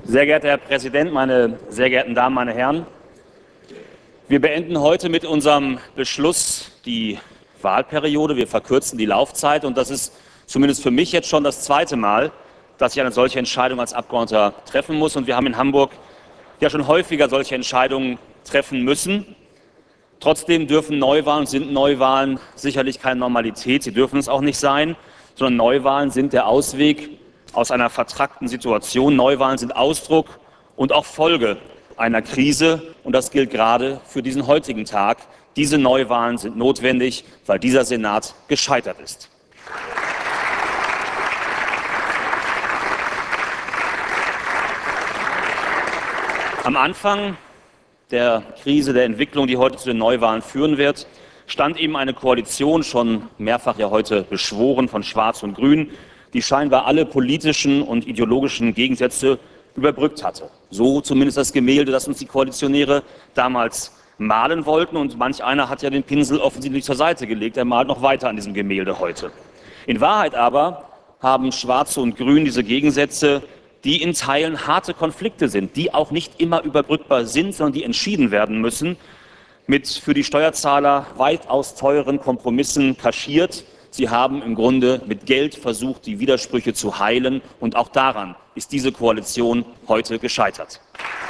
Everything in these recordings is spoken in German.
Sehr geehrter Herr Präsident, meine sehr geehrten Damen, meine Herren! Wir beenden heute mit unserem Beschluss die Wahlperiode. Wir verkürzen die Laufzeit und das ist zumindest für mich jetzt schon das zweite Mal, dass ich eine solche Entscheidung als Abgeordneter treffen muss. Und wir haben in Hamburg ja schon häufiger solche Entscheidungen treffen müssen. Trotzdem dürfen Neuwahlen, sind Neuwahlen sicherlich keine Normalität. Sie dürfen es auch nicht sein, sondern Neuwahlen sind der Ausweg aus einer vertrackten Situation. Neuwahlen sind Ausdruck und auch Folge einer Krise. Und das gilt gerade für diesen heutigen Tag. Diese Neuwahlen sind notwendig, weil dieser Senat gescheitert ist. Am Anfang der Krise, der Entwicklung, die heute zu den Neuwahlen führen wird, stand eben eine Koalition, schon mehrfach ja heute beschworen, von Schwarz und Grün, die scheinbar alle politischen und ideologischen Gegensätze überbrückt hatte. So zumindest das Gemälde, das uns die Koalitionäre damals malen wollten. Und manch einer hat ja den Pinsel offensichtlich zur Seite gelegt. Er malt noch weiter an diesem Gemälde heute. In Wahrheit aber haben Schwarze und Grün diese Gegensätze, die in Teilen harte Konflikte sind, die auch nicht immer überbrückbar sind, sondern die entschieden werden müssen, mit für die Steuerzahler weitaus teuren Kompromissen kaschiert. Sie haben im Grunde mit Geld versucht, die Widersprüche zu heilen. Und auch daran ist diese Koalition heute gescheitert.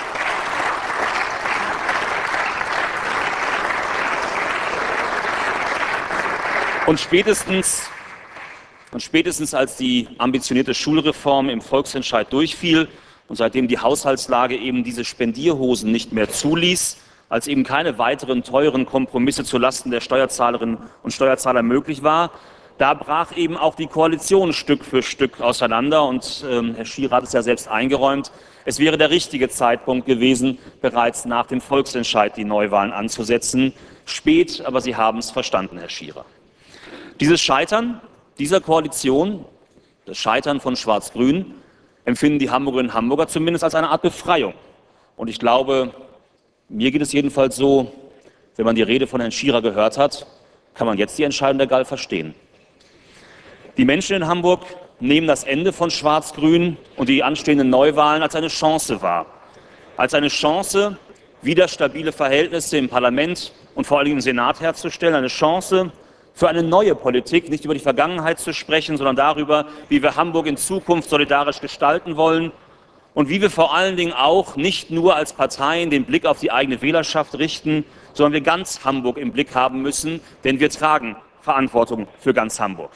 Und spätestens als die ambitionierte Schulreform im Volksentscheid durchfiel und seitdem die Haushaltslage eben diese Spendierhosen nicht mehr zuließ, als eben keine weiteren teuren Kompromisse zulasten der Steuerzahlerinnen und Steuerzahler möglich war, da brach eben auch die Koalition Stück für Stück auseinander. Und Herr Schier hat es ja selbst eingeräumt, es wäre der richtige Zeitpunkt gewesen, bereits nach dem Volksentscheid die Neuwahlen anzusetzen. Spät, aber Sie haben es verstanden, Herr Schierer. Dieses Scheitern dieser Koalition, das Scheitern von Schwarz-Grün, empfinden die Hamburgerinnen und Hamburger zumindest als eine Art Befreiung. Und ich glaube, mir geht es jedenfalls so, wenn man die Rede von Herrn Schierer gehört hat, kann man jetzt die Entscheidung der Gall verstehen. Die Menschen in Hamburg nehmen das Ende von Schwarz-Grün und die anstehenden Neuwahlen als eine Chance wahr. Als eine Chance, wieder stabile Verhältnisse im Parlament und vor allem im Senat herzustellen. Eine Chance für eine neue Politik, nicht über die Vergangenheit zu sprechen, sondern darüber, wie wir Hamburg in Zukunft solidarisch gestalten wollen. Und wie wir vor allen Dingen auch nicht nur als Parteien den Blick auf die eigene Wählerschaft richten, sondern wir ganz Hamburg im Blick haben müssen, denn wir tragen Verantwortung für ganz Hamburg.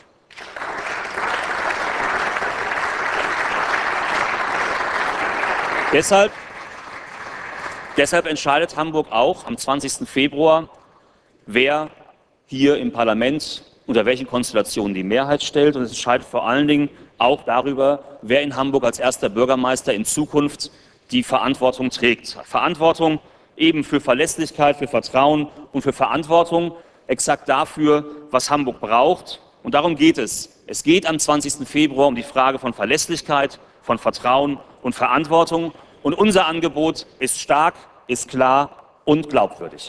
Deshalb entscheidet Hamburg auch am 20. Februar, wer hier im Parlament unter welchen Konstellationen die Mehrheit stellt. Und es entscheidet vor allen Dingen auch darüber, wer in Hamburg als erster Bürgermeister in Zukunft die Verantwortung trägt. Verantwortung eben für Verlässlichkeit, für Vertrauen und für Verantwortung exakt dafür, was Hamburg braucht. Und darum geht es. Es geht am 20. Februar um die Frage von Verlässlichkeit, von Vertrauen und Verantwortung. Und unser Angebot ist stark, ist klar und glaubwürdig.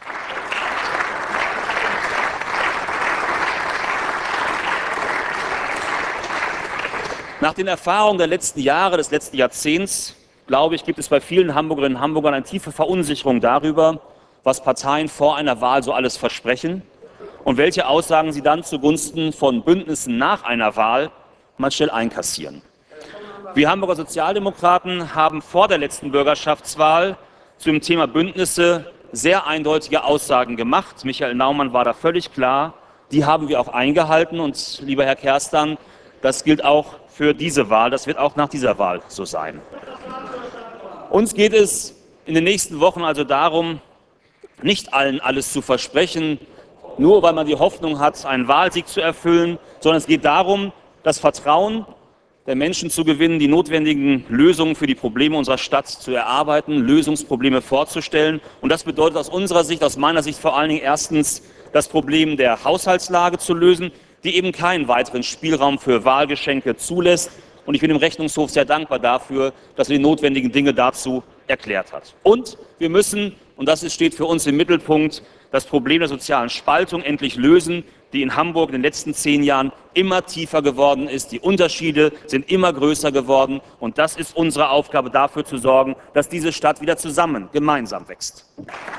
Nach den Erfahrungen der letzten Jahre, des letzten Jahrzehnts, glaube ich, gibt es bei vielen Hamburgerinnen und Hamburgern eine tiefe Verunsicherung darüber, was Parteien vor einer Wahl so alles versprechen und welche Aussagen sie dann zugunsten von Bündnissen nach einer Wahl mal schnell einkassieren. Wir Hamburger Sozialdemokraten haben vor der letzten Bürgerschaftswahl zum Thema Bündnisse sehr eindeutige Aussagen gemacht. Michael Naumann war da völlig klar. Die haben wir auch eingehalten. Und lieber Herr Kerstan, das gilt auch für diese Wahl. Das wird auch nach dieser Wahl so sein. Uns geht es in den nächsten Wochen also darum, nicht allen alles zu versprechen, nur weil man die Hoffnung hat, einen Wahlsieg zu erfüllen, sondern es geht darum, das Vertrauen der Menschen zu gewinnen, die notwendigen Lösungen für die Probleme unserer Stadt zu erarbeiten, Lösungsprobleme vorzustellen. Und das bedeutet aus unserer Sicht, aus meiner Sicht vor allen Dingen erstens, das Problem der Haushaltslage zu lösen, die eben keinen weiteren Spielraum für Wahlgeschenke zulässt. Und ich bin dem Rechnungshof sehr dankbar dafür, dass er die notwendigen Dinge dazu erklärt hat. Und wir müssen, und das steht für uns im Mittelpunkt, das Problem der sozialen Spaltung endlich lösen, die in Hamburg in den letzten 10 Jahren immer tiefer geworden ist. Die Unterschiede sind immer größer geworden. Und das ist unsere Aufgabe, dafür zu sorgen, dass diese Stadt wieder zusammen, gemeinsam wächst.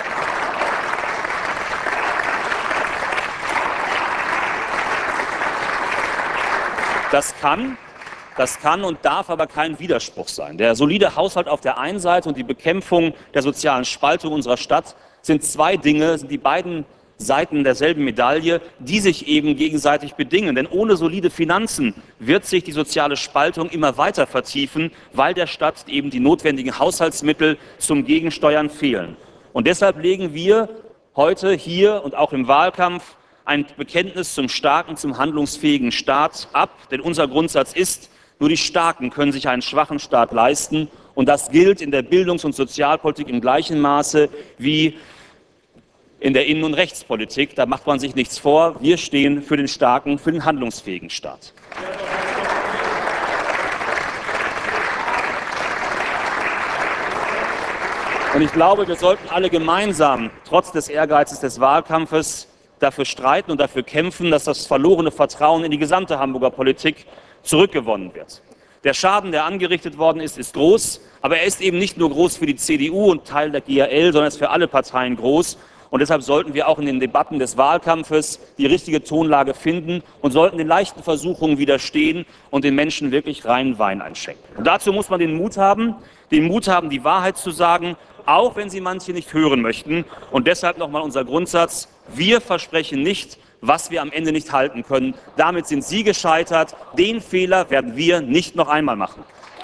Das kann und darf aber kein Widerspruch sein. Der solide Haushalt auf der einen Seite und die Bekämpfung der sozialen Spaltung unserer Stadt sind zwei Dinge, sind die beiden Seiten derselben Medaille, die sich eben gegenseitig bedingen. Denn ohne solide Finanzen wird sich die soziale Spaltung immer weiter vertiefen, weil der Stadt eben die notwendigen Haushaltsmittel zum Gegensteuern fehlen. Und deshalb legen wir heute hier und auch im Wahlkampf ein Bekenntnis zum starken, zum handlungsfähigen Staat ab. Denn unser Grundsatz ist, nur die Starken können sich einen schwachen Staat leisten. Und das gilt in der Bildungs- und Sozialpolitik im gleichen Maße wie in der Innen- und Rechtspolitik. Da macht man sich nichts vor. Wir stehen für den starken, für den handlungsfähigen Staat. Und ich glaube, wir sollten alle gemeinsam, trotz des Ehrgeizes des Wahlkampfes, dafür streiten und dafür kämpfen, dass das verlorene Vertrauen in die gesamte Hamburger Politik zurückgewonnen wird. Der Schaden, der angerichtet worden ist, ist groß, aber er ist eben nicht nur groß für die CDU und Teil der GAL, sondern er ist für alle Parteien groß. Und deshalb sollten wir auch in den Debatten des Wahlkampfes die richtige Tonlage finden und sollten den leichten Versuchungen widerstehen und den Menschen wirklich reinen Wein einschenken. Und dazu muss man den Mut haben, die Wahrheit zu sagen, auch wenn sie manche nicht hören möchten. Und deshalb nochmal unser Grundsatz: Wir versprechen nicht, was wir am Ende nicht halten können. Damit sind Sie gescheitert. Den Fehler werden wir nicht noch einmal machen.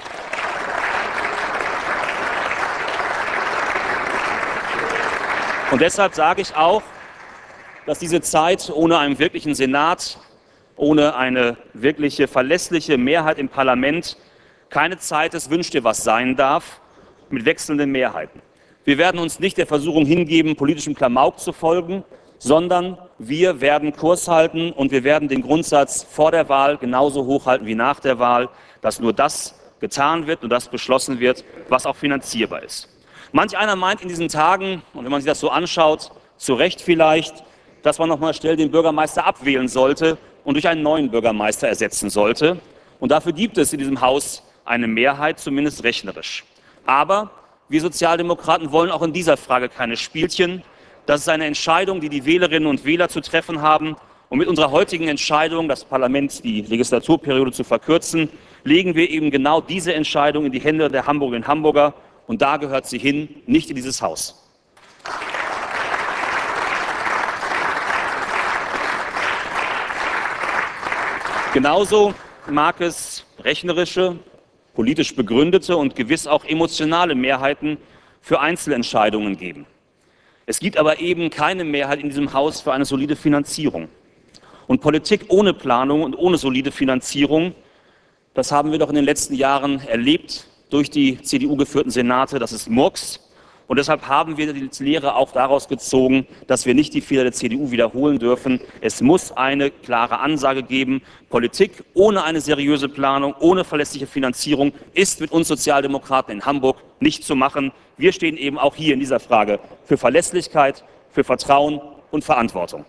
Und deshalb sage ich auch, dass diese Zeit ohne einen wirklichen Senat, ohne eine wirkliche verlässliche Mehrheit im Parlament keine Zeit des Wünsch dir was sein darf, mit wechselnden Mehrheiten. Wir werden uns nicht der Versuchung hingeben, politischem Klamauk zu folgen, sondern wir werden Kurs halten und wir werden den Grundsatz vor der Wahl genauso hochhalten wie nach der Wahl, dass nur das getan wird und das beschlossen wird, was auch finanzierbar ist. Manch einer meint in diesen Tagen, und wenn man sich das so anschaut, zu Recht vielleicht, dass man nochmal schnell den Bürgermeister abwählen sollte und durch einen neuen Bürgermeister ersetzen sollte. Und dafür gibt es in diesem Haus eine Mehrheit, zumindest rechnerisch. Aber wir Sozialdemokraten wollen auch in dieser Frage keine Spielchen. Das ist eine Entscheidung, die die Wählerinnen und Wähler zu treffen haben. Und mit unserer heutigen Entscheidung, das Parlament die Legislaturperiode zu verkürzen, legen wir eben genau diese Entscheidung in die Hände der Hamburgerinnen und Hamburger. Und da gehört sie hin, nicht in dieses Haus. Genauso mag es rechnerische, politisch begründete und gewiss auch emotionale Mehrheiten für Einzelentscheidungen geben. Es gibt aber eben keine Mehrheit in diesem Haus für eine solide Finanzierung. Und Politik ohne Planung und ohne solide Finanzierung, das haben wir doch in den letzten Jahren erlebt durch die CDU-geführten Senate, das ist Murks. Und deshalb haben wir die Lehre auch daraus gezogen, dass wir nicht die Fehler der CDU wiederholen dürfen. Es muss eine klare Ansage geben. Politik ohne eine seriöse Planung, ohne verlässliche Finanzierung ist mit uns Sozialdemokraten in Hamburg nicht zu machen. Wir stehen eben auch hier in dieser Frage für Verlässlichkeit, für Vertrauen und Verantwortung.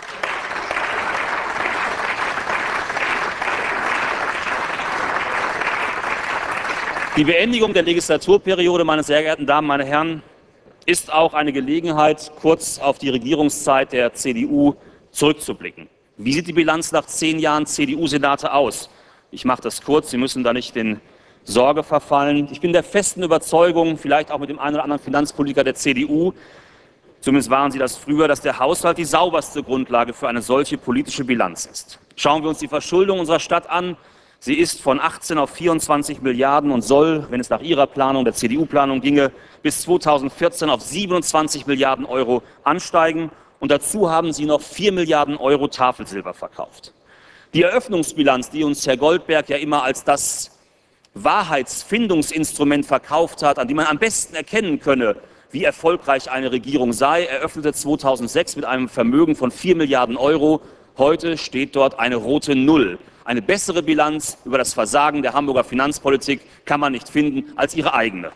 Die Beendigung der Legislaturperiode, meine sehr geehrten Damen, meine Herren, ist auch eine Gelegenheit, kurz auf die Regierungszeit der CDU zurückzublicken. Wie sieht die Bilanz nach 10 Jahren CDU-Senate aus? Ich mache das kurz, Sie müssen da nicht in Sorge verfallen. Ich bin der festen Überzeugung, vielleicht auch mit dem einen oder anderen Finanzpolitiker der CDU, zumindest waren Sie das früher, dass der Haushalt die sauberste Grundlage für eine solche politische Bilanz ist. Schauen wir uns die Verschuldung unserer Stadt an. Sie ist von 18 auf 24 Milliarden und soll, wenn es nach Ihrer Planung, der CDU-Planung ginge, bis 2014 auf 27 Milliarden Euro ansteigen. Und dazu haben Sie noch 4 Milliarden Euro Tafelsilber verkauft. Die Eröffnungsbilanz, die uns Herr Goldberg ja immer als das Wahrheitsfindungsinstrument verkauft hat, an dem man am besten erkennen könne, wie erfolgreich eine Regierung sei, eröffnete 2006 mit einem Vermögen von 4 Milliarden Euro. Heute steht dort eine rote Null. Eine bessere Bilanz über das Versagen der Hamburger Finanzpolitik kann man nicht finden als ihre eigene.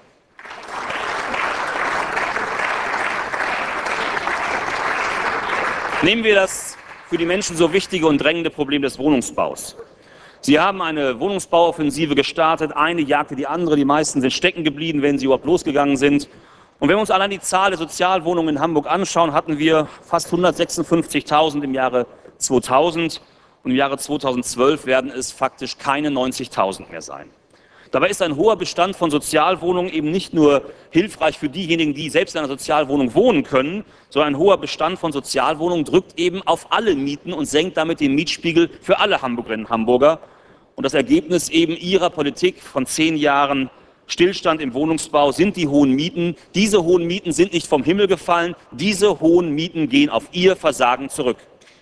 Nehmen wir das für die Menschen so wichtige und drängende Problem des Wohnungsbaus. Sie haben eine Wohnungsbauoffensive gestartet, eine jagte die andere, die meisten sind stecken geblieben, wenn sie überhaupt losgegangen sind. Und wenn wir uns allein die Zahl der Sozialwohnungen in Hamburg anschauen, hatten wir fast 156.000 im Jahre 2000 und im Jahre 2012 werden es faktisch keine 90.000 mehr sein. Dabei ist ein hoher Bestand von Sozialwohnungen eben nicht nur hilfreich für diejenigen, die selbst in einer Sozialwohnung wohnen können, sondern ein hoher Bestand von Sozialwohnungen drückt eben auf alle Mieten und senkt damit den Mietspiegel für alle Hamburgerinnen und Hamburger. Und das Ergebnis eben ihrer Politik von 10 Jahren Stillstand im Wohnungsbau sind die hohen Mieten. Diese hohen Mieten sind nicht vom Himmel gefallen, diese hohen Mieten gehen auf ihr Versagen zurück.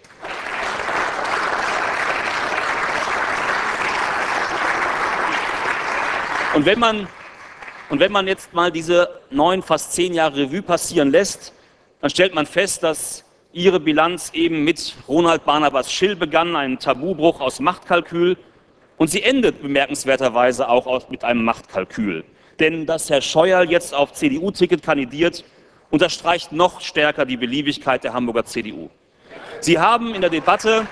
Und wenn man jetzt mal diese 9, fast 10 Jahre Revue passieren lässt, dann stellt man fest, dass Ihre Bilanz eben mit Ronald Barnabas Schill begann, ein Tabubruch aus Machtkalkül. Und sie endet bemerkenswerterweise auch mit einem Machtkalkül. Denn dass Herr Scheuerl jetzt auf CDU-Ticket kandidiert, unterstreicht noch stärker die Beliebigkeit der Hamburger CDU. Sie haben in der Debatte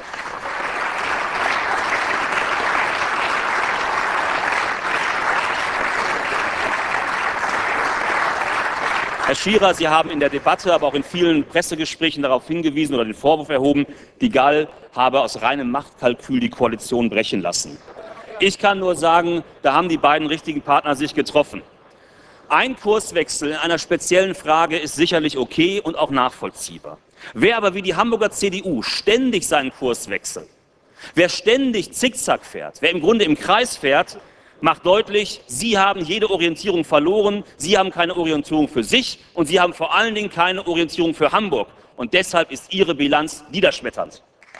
Herr Schierer, Sie haben in der Debatte, aber auch in vielen Pressegesprächen darauf hingewiesen oder den Vorwurf erhoben, die Gall habe aus reinem Machtkalkül die Koalition brechen lassen. Ich kann nur sagen, da haben die beiden richtigen Partner sich getroffen. Ein Kurswechsel in einer speziellen Frage ist sicherlich okay und auch nachvollziehbar. Wer aber wie die Hamburger CDU ständig seinen Kurs wechselt, wer ständig zickzack fährt, wer im Grunde im Kreis fährt, macht deutlich, Sie haben jede Orientierung verloren, Sie haben keine Orientierung für sich und Sie haben vor allen Dingen keine Orientierung für Hamburg. Und deshalb ist Ihre Bilanz niederschmetternd.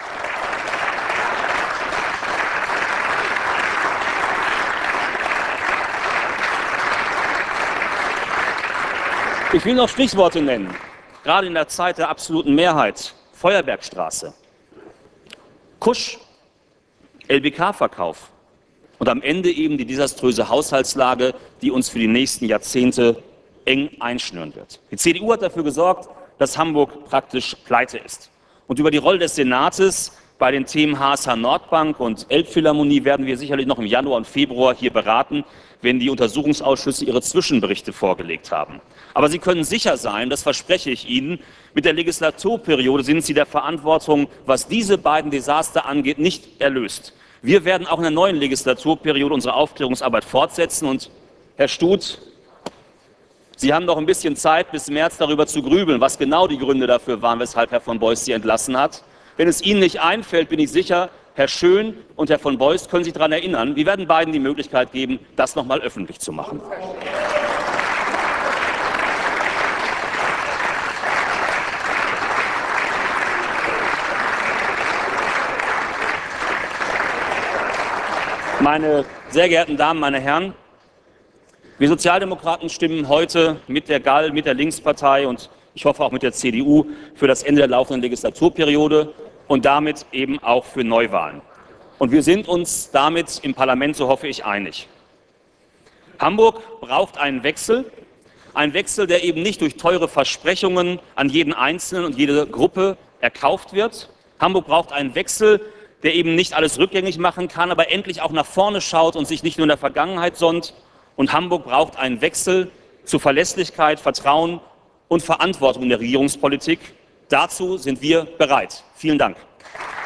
Ich will noch Stichworte nennen, gerade in der Zeit der absoluten Mehrheit. Feuerbergstraße, Kusch, LBK-Verkauf. Und am Ende eben die desaströse Haushaltslage, die uns für die nächsten Jahrzehnte eng einschnüren wird. Die CDU hat dafür gesorgt, dass Hamburg praktisch pleite ist. Und über die Rolle des Senates bei den Themen HSH Nordbank und Elbphilharmonie werden wir sicherlich noch im Januar und Februar hier beraten, wenn die Untersuchungsausschüsse ihre Zwischenberichte vorgelegt haben. Aber Sie können sicher sein, das verspreche ich Ihnen, mit der Legislaturperiode sind Sie der Verantwortung, was diese beiden Desaster angeht, nicht erlöst. Wir werden auch in der neuen Legislaturperiode unsere Aufklärungsarbeit fortsetzen. Und Herr Stuth, Sie haben noch ein bisschen Zeit, bis März darüber zu grübeln, was genau die Gründe dafür waren, weshalb Herr von Beust Sie entlassen hat. Wenn es Ihnen nicht einfällt, bin ich sicher, Herr Schön und Herr von Beust können sich daran erinnern. Wir werden beiden die Möglichkeit geben, das noch mal öffentlich zu machen. Meine sehr geehrten Damen, meine Herren, wir Sozialdemokraten stimmen heute mit der Gall, mit der Linkspartei und ich hoffe auch mit der CDU für das Ende der laufenden Legislaturperiode und damit eben auch für Neuwahlen. Und wir sind uns damit im Parlament, so hoffe ich, einig. Hamburg braucht einen Wechsel, der eben nicht durch teure Versprechungen an jeden Einzelnen und jede Gruppe erkauft wird. Hamburg braucht einen Wechsel, der eben nicht alles rückgängig machen kann, aber endlich auch nach vorne schaut und sich nicht nur in der Vergangenheit sonnt. Und Hamburg braucht einen Wechsel zu Verlässlichkeit, Vertrauen und Verantwortung in der Regierungspolitik. Dazu sind wir bereit. Vielen Dank.